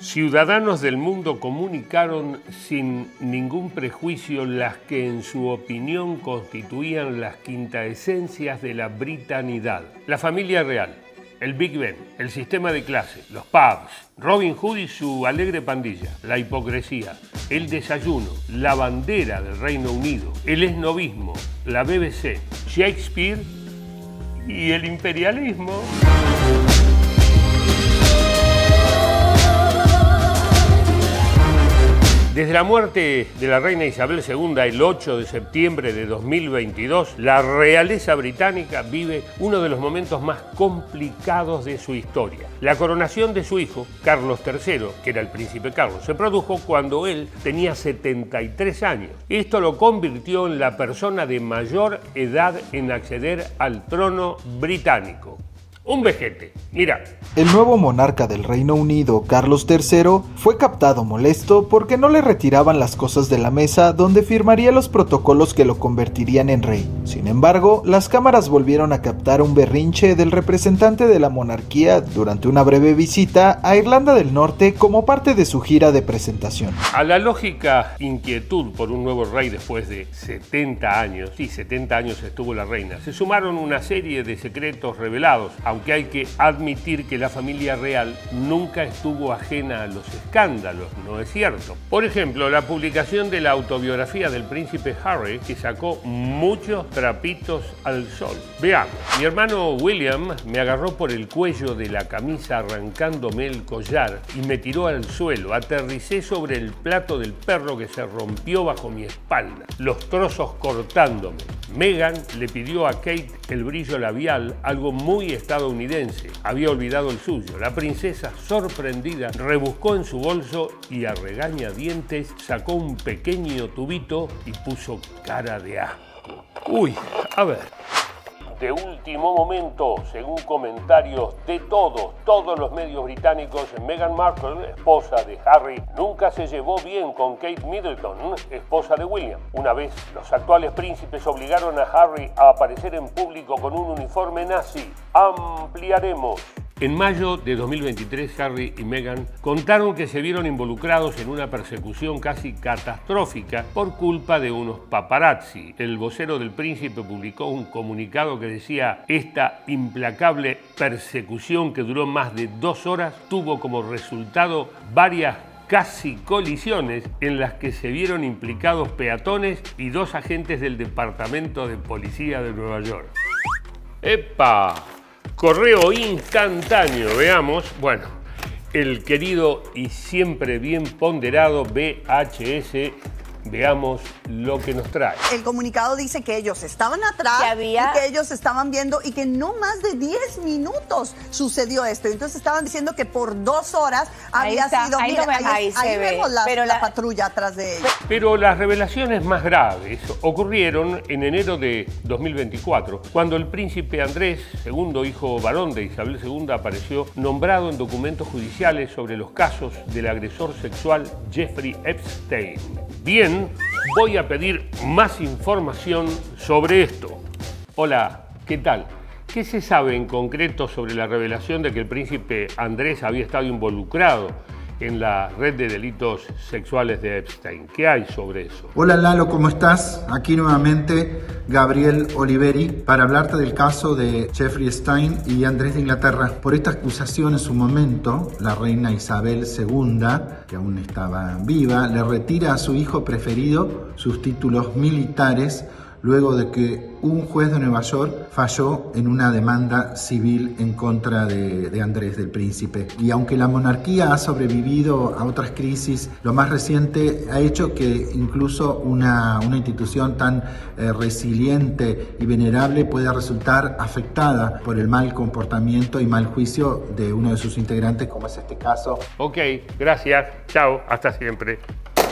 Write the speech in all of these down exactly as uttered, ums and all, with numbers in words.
Ciudadanos del mundo comunicaron sin ningún prejuicio las que en su opinión constituían las quintaesencias de la britanidad. La familia real, el Big Ben, el sistema de clase, los pubs, Robin Hood y su alegre pandilla, la hipocresía, el desayuno, la bandera del Reino Unido, el esnovismo, la B B C, Shakespeare y el imperialismo. Desde la muerte de la reina Isabel segunda el ocho de septiembre de dos mil veintidós, la realeza británica vive uno de los momentos más complicados de su historia. La coronación de su hijo, Carlos tercero, que era el príncipe Carlos, se produjo cuando él tenía setenta y tres años. Esto lo convirtió en la persona de mayor edad en acceder al trono británico. Un vejete, mira. El nuevo monarca del Reino Unido, Carlos tercero, fue captado molesto porque no le retiraban las cosas de la mesa donde firmaría los protocolos que lo convertirían en rey. Sin embargo, las cámaras volvieron a captar un berrinche del representante de la monarquía durante una breve visita a Irlanda del Norte como parte de su gira de presentación. A la lógica inquietud por un nuevo rey después de setenta años, sí, setenta años estuvo la reina, se sumaron una serie de secretos revelados, aunque hay que admitir que la familia real nunca estuvo ajena a los escándalos, ¿no es cierto? Por ejemplo, la publicación de la autobiografía del príncipe Harry, que sacó muchos trapitos al sol. Veamos, mi hermano William me agarró por el cuello de la camisa arrancándome el collar y me tiró al suelo. Aterricé sobre el plato del perro que se rompió bajo mi espalda, los trozos cortándome. Meghan le pidió a Kate el brillo labial, algo muy estadounidense. Había olvidado el suyo. La princesa, sorprendida, rebuscó en su bolso y a regañadientes sacó un pequeño tubito y puso cara de asco. Uy, a ver. De último momento, según comentarios de todos, todos los medios británicos, Meghan Markle, esposa de Harry, nunca se llevó bien con Kate Middleton, esposa de William. Una vez, los actuales príncipes obligaron a Harry a aparecer en público con un uniforme nazi. Ampliaremos. En mayo de dos mil veintitrés, Harry y Meghan contaron que se vieron involucrados en una persecución casi catastrófica por culpa de unos paparazzi. El vocero del príncipe publicó un comunicado que decía: esta implacable persecución que duró más de dos horas tuvo como resultado varias casi colisiones en las que se vieron implicados peatones y dos agentes del Departamento de Policía de Nueva York. ¡Epa! Correo instantáneo, veamos. Bueno, el querido y siempre bien ponderado V H S, veamos lo que nos trae. El comunicado dice que ellos estaban atrás, que había... y que ellos estaban viendo y que no más de diez minutos sucedió esto. Entonces estaban diciendo que por dos horas ahí había está, sido... Ahí, mira, no me, ahí, ahí, ahí se vemos ve. la, Pero la la... patrulla atrás de ellos. Pero las revelaciones más graves ocurrieron en enero de dos mil veinticuatro, cuando el príncipe Andrés segundo, hijo varón de Isabel segunda, apareció nombrado en documentos judiciales sobre los casos del agresor sexual Jeffrey Epstein. Bien, voy a pedir más información sobre esto. Hola, ¿qué tal? ¿Qué se sabe en concreto sobre la revelación de que el príncipe Andrés había estado involucrado en la red de delitos sexuales de Epstein? ¿Qué hay sobre eso? Hola Lalo, ¿cómo estás? Aquí nuevamente Gabriel Oliveri para hablarte del caso de Jeffrey Epstein y Andrés de Inglaterra. Por esta acusación en su momento, la reina Isabel segunda, que aún estaba viva, le retira a su hijo preferido sus títulos militares luego de que un juez de Nueva York falló en una demanda civil en contra de, de Andrés, del príncipe. Y aunque la monarquía ha sobrevivido a otras crisis, lo más reciente ha hecho que incluso una, una institución tan eh, resiliente y venerable pueda resultar afectada por el mal comportamiento y mal juicio de uno de sus integrantes, como es este caso. Ok, gracias. Chao, hasta siempre.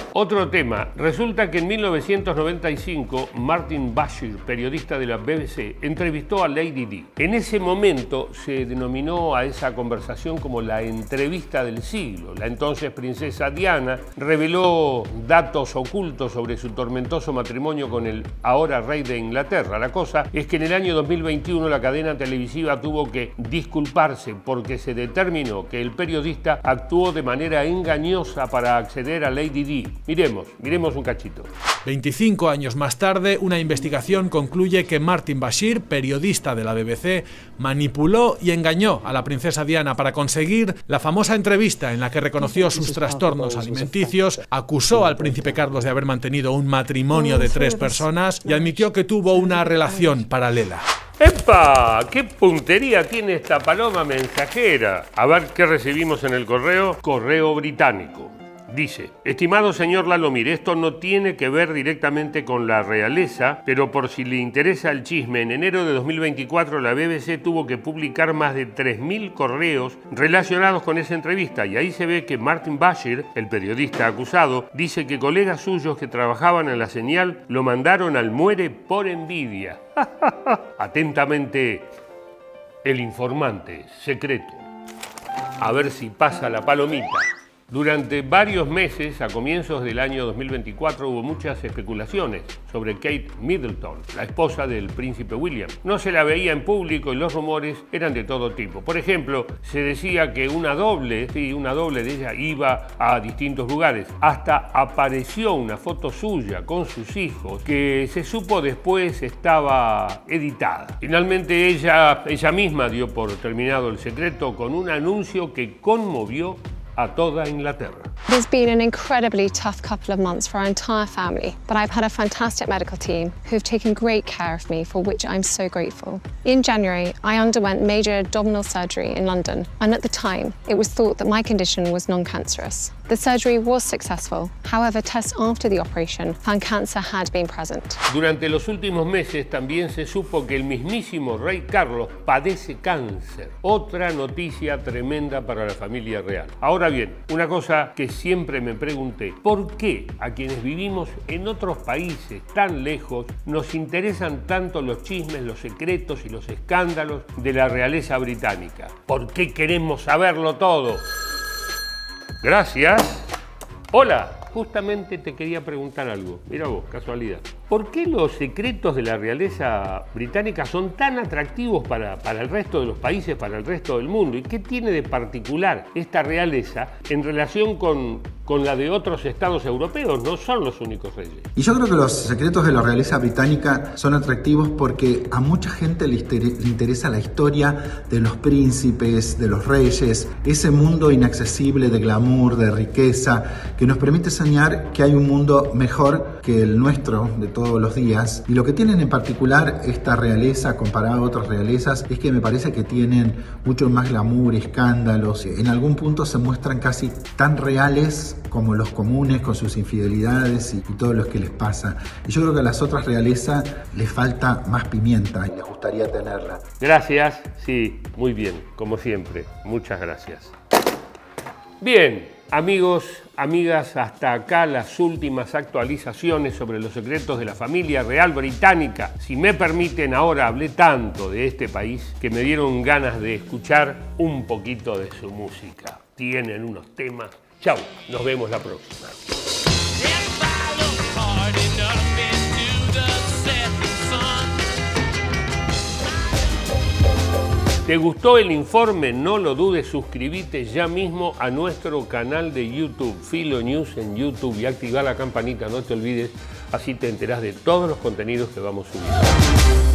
Otro tema. Resulta que en mil novecientos noventa y cinco Martin Bashir, periodista de la B B C, entrevistó a Lady Di. En ese momento se denominó a esa conversación como la entrevista del siglo. La entonces princesa Diana reveló datos ocultos sobre su tormentoso matrimonio con el ahora rey de Inglaterra. La cosa es que en el año dos mil veintiuno la cadena televisiva tuvo que disculparse porque se determinó que el periodista actuó de manera engañosa para acceder a Lady Di. Miremos, miremos un cachito. veinticinco años más tarde, una investigación concluye que Martin Bashir, periodista de la B B C, manipuló y engañó a la princesa Diana para conseguir la famosa entrevista en la que reconoció sus trastornos alimenticios, acusó al príncipe Carlos de haber mantenido un matrimonio de tres personas y admitió que tuvo una relación paralela. ¡Epa! ¡Qué puntería tiene esta paloma mensajera! A ver qué recibimos en el correo. Correo británico. Dice, estimado señor Lalomir, esto no tiene que ver directamente con la realeza, pero por si le interesa el chisme, en enero de dos mil veinticuatro la B B C tuvo que publicar más de tres mil correos relacionados con esa entrevista y ahí se ve que Martin Bashir, el periodista acusado, dice que colegas suyos que trabajaban en la señal lo mandaron al muere por envidia. Atentamente, el informante secreto. A ver si pasa la palomita. Durante varios meses, a comienzos del año dos mil veinticuatro, hubo muchas especulaciones sobre Kate Middleton, la esposa del príncipe William. No se la veía en público y los rumores eran de todo tipo. Por ejemplo, se decía que una doble, sí, una doble de ella iba a distintos lugares. Hasta apareció una foto suya con sus hijos que se supo después estaba editada. Finalmente ella, ella misma dio por terminado el secreto con un anuncio que conmovió a toda Inglaterra. It's been an incredibly tough couple of months for our entire family, but I've had a fantastic medical team who've taken great care of me, for which I'm so grateful. In January, I underwent major abdominal surgery in London, and at the time, it was thought that my condition was non-cancerous. The surgery was successful. However, tests after the operation found cancer had been present. Durante los últimos meses también se supo que el mismísimo rey Carlos padece cáncer. Otra noticia tremenda para la familia real. Ahora bien, una cosa que siempre me pregunté, ¿por qué a quienes vivimos en otros países tan lejos nos interesan tanto los chismes, los secretos y los escándalos de la realeza británica? ¿Por qué queremos saberlo todo? Gracias. Hola, justamente te quería preguntar algo. Mira vos, casualidad. ¿Por qué los secretos de la realeza británica son tan atractivos para, para el resto de los países, para el resto del mundo? ¿Y qué tiene de particular esta realeza en relación con, con la de otros estados europeos? No son los únicos reyes. Y yo creo que los secretos de la realeza británica son atractivos porque a mucha gente le, le interesa la historia de los príncipes, de los reyes, ese mundo inaccesible de glamour, de riqueza, que nos permite soñar que hay un mundo mejor que el nuestro de todos los días. Y lo que tienen en particular esta realeza comparada a otras realezas es que me parece que tienen mucho más glamour, escándalos. En algún punto se muestran casi tan reales como los comunes con sus infidelidades y, y todo lo que les pasa. Y yo creo que a las otras realezas les falta más pimienta y les gustaría tenerla. Gracias, sí, muy bien, como siempre. Muchas gracias. Bien, amigos, amigas, hasta acá las últimas actualizaciones sobre los secretos de la familia real británica. Si me permiten, ahora hablé tanto de este país que me dieron ganas de escuchar un poquito de su música. Tienen unos temas. Chau, nos vemos la próxima. ¿Te gustó el informe? No lo dudes, suscríbete ya mismo a nuestro canal de YouTube, Filo News en YouTube, y activa la campanita, no te olvides, así te enterás de todos los contenidos que vamos subiendo.